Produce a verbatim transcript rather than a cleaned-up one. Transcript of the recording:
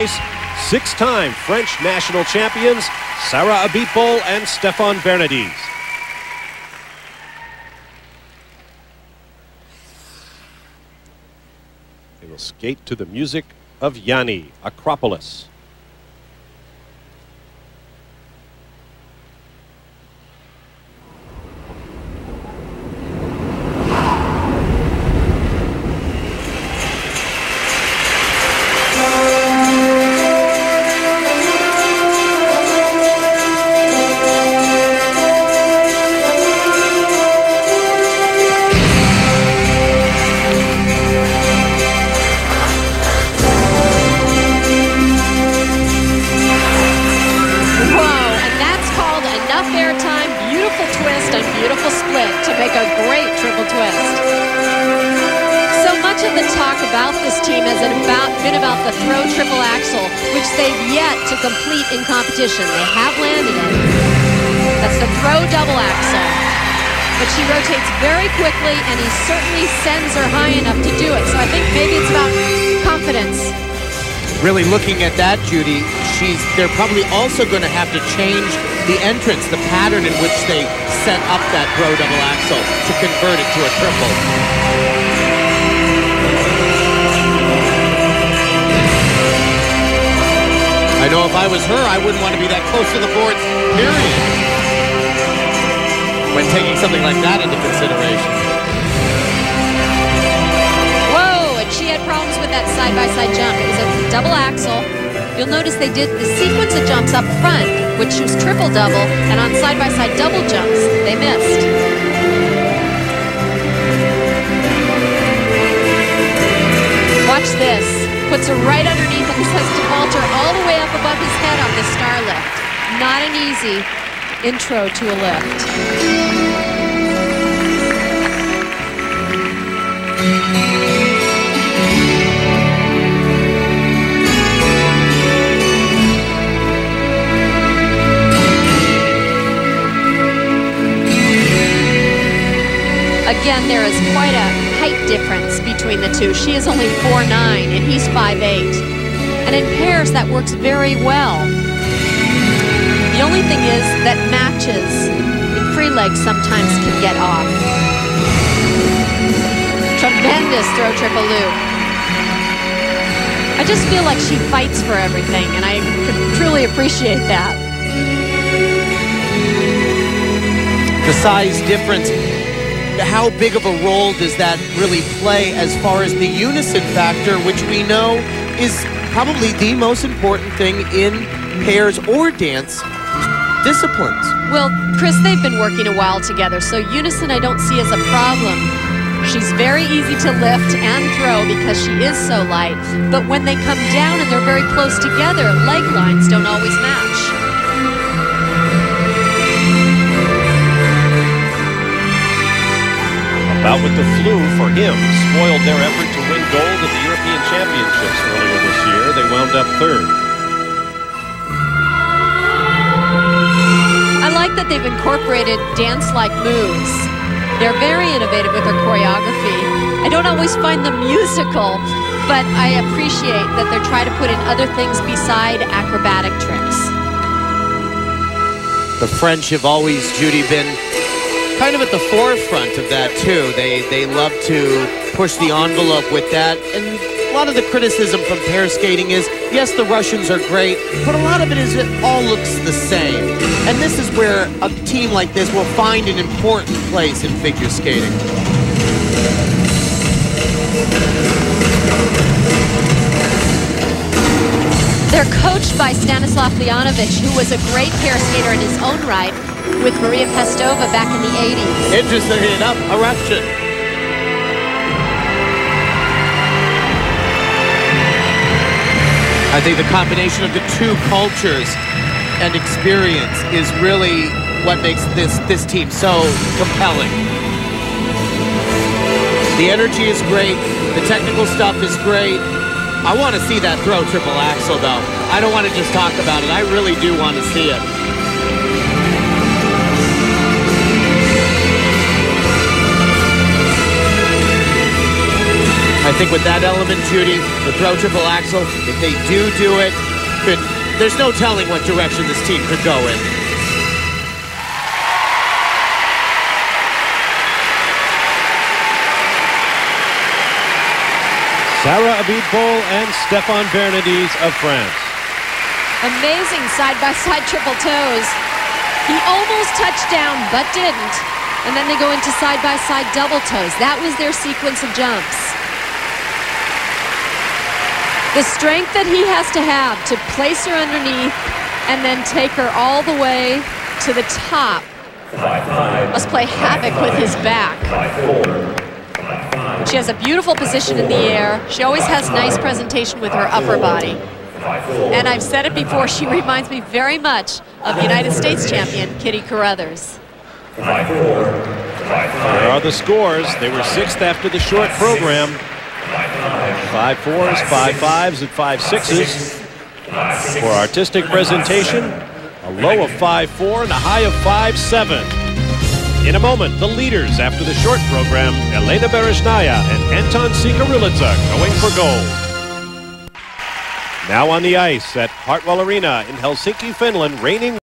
face six-time French national champions Sarah Abitbol and Stéphane Bernadis. They will skate to the music of Yanni, Acropolis. Beautiful split to make a great triple twist. So much of the talk about this team has about, been about the throw triple axel, which they've yet to complete in competition. They have landed it. That's the throw double axel. But she rotates very quickly, and he certainly sends her high enough to do it. So I think maybe it's about confidence. Really looking at that, Judy, she's they're probably also going to have to change the entrance, the pattern in which they set up that throw double axel to convert it to a triple. I know if I was her, I wouldn't want to be that close to the boards, period, when taking something like that into consideration. Whoa, and she had problems with that side-by-side jump. It was a double axel. You'll notice they did the sequence of jumps up front, which was triple double, and on side-by-side double jumps, they missed. Watch this. Puts her right underneath and says to Walter all the way up above his head on the star lift. Not an easy intro to a lift. Again, there is quite a height difference between the two. She is only four nine and he's five eight. And in pairs, that works very well. The only thing is that matches in free legs sometimes can get off. Tremendous throw triple loop. I just feel like she fights for everything, and I could truly appreciate that. The size difference. How big of a role does that really play as far as the unison factor, which we know is probably the most important thing in pairs or dance disciplines? Well, Chris, they've been working a while together, so unison I don't see as a problem. She's very easy to lift and throw because she is so light, but when they come down and they're very close together, leg lines don't always match. Bout with the flu for him spoiled their effort to win gold at the European Championships earlier this year. They wound up third. I like that they've incorporated dance-like moves. They're very innovative with their choreography. I don't always find them musical, but I appreciate that they're trying to put in other things beside acrobatic tricks. The French have always, Judy, been kind of at the forefront of that too. They they love to push the envelope with that, and a lot of the criticism from pair skating is, yes, the Russians are great, but a lot of it is it all looks the same. And this is where a team like this will find an important place in figure skating. They're coached by Stanislav Leonovich, who was a great pair skater in his own right, with Maria Pestova back in the eighties. Interestingly enough, a Russian. I think the combination of the two cultures and experience is really what makes this, this team so compelling. The energy is great. The technical stuff is great. I want to see that throw triple axel, though. I don't want to just talk about it. I really do want to see it. I I think with that element, Judy, the throw triple axel, if they do do it, could, there's no telling what direction this team could go in. Sarah Abitbol and Stéphane Bernadis of France. Amazing side-by-side triple toes. He almost touched down, but didn't. And then they go into side-by-side double toes. That was their sequence of jumps. The strength that he has to have to place her underneath and then take her all the way to the top must play havoc with his back. She has a beautiful position in the air. She always has nice presentation with her upper body. And I've said it before, she reminds me very much of United States champion Kitty Carruthers. There are the scores. They were sixth after the short program. Five fours, five fives, and five sixes. For artistic presentation, a low of five four and a high of five seven. In a moment, the leaders after the short program, Elena Bereshnaya and Anton Sikarilitsa going for gold. Now on the ice at Hartwell Arena in Helsinki, Finland, reigning